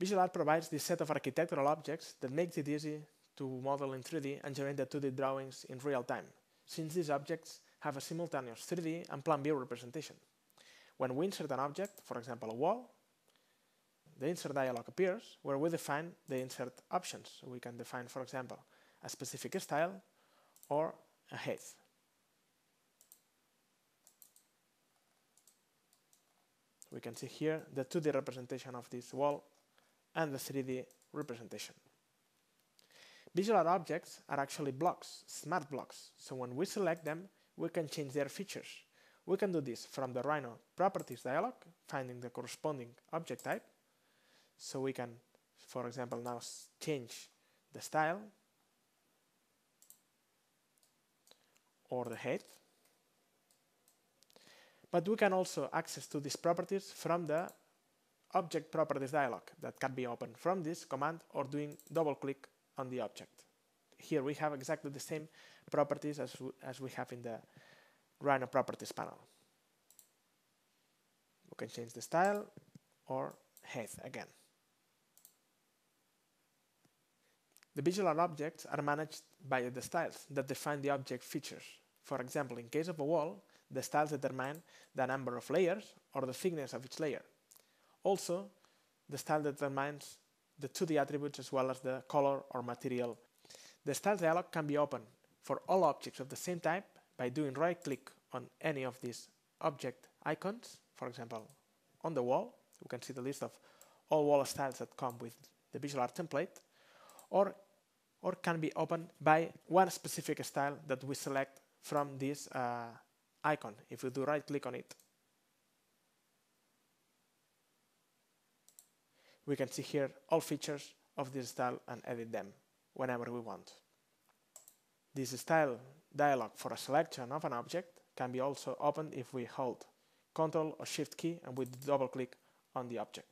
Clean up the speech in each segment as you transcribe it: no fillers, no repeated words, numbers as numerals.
VisualARQ provides this set of architectural objects that makes it easy to model in 3D and generate the 2D drawings in real time, since these objects have a simultaneous 3D and plan view representation. When we insert an object, for example a wall, the insert dialog appears where we define the insert options. So we can define, for example, a specific style or a height. We can see here the 2D representation of this wall and the 3D representation. VisualARQ objects are actually blocks, smart blocks, so when we select them, we can change their features. We can do this from the Rhino Properties dialog, finding the corresponding object type. So we can, for example, now change the style or the height. But we can also access to these properties from the Object Properties dialog that can be opened from this command or doing double click on the object. Here we have exactly the same properties as we have in the Rhino Properties panel. We can change the style or height again. The VisualARQ objects are managed by the styles that define the object features. For example, in case of a wall, the styles determine the number of layers or the thickness of each layer. Also, the style determines the 2D attributes as well as the color or material. The styles dialog can be opened for all objects of the same type by doing right-click on any of these object icons. For example, on the wall, we can see the list of all wall styles that come with the VisualARQ template, or can be opened by one specific style that we select from this icon. If we do right-click on it, we can see here all features of this style and edit them whenever we want. This style dialog for a selection of an object can be also opened if we hold Ctrl or Shift key and we double click on the object.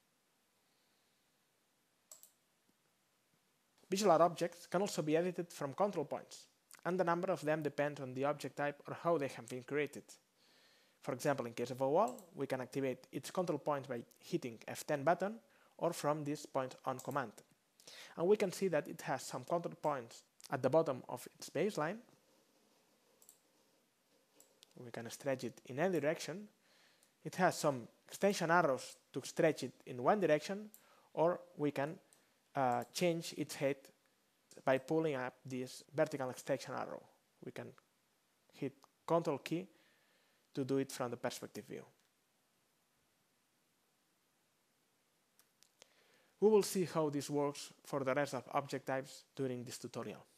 VisualARQ objects can also be edited from control points, and the number of them depends on the object type or how they have been created. For example, in case of a wall, we can activate its control points by hitting F10 button or from this point on command. And we can see that it has some control points at the bottom of its baseline. We can stretch it in any direction. It has some extension arrows to stretch it in one direction, or we can change its height by pulling up this vertical extension arrow. We can hit Ctrl key to do it from the perspective view. We will see how this works for the rest of object types during this tutorial.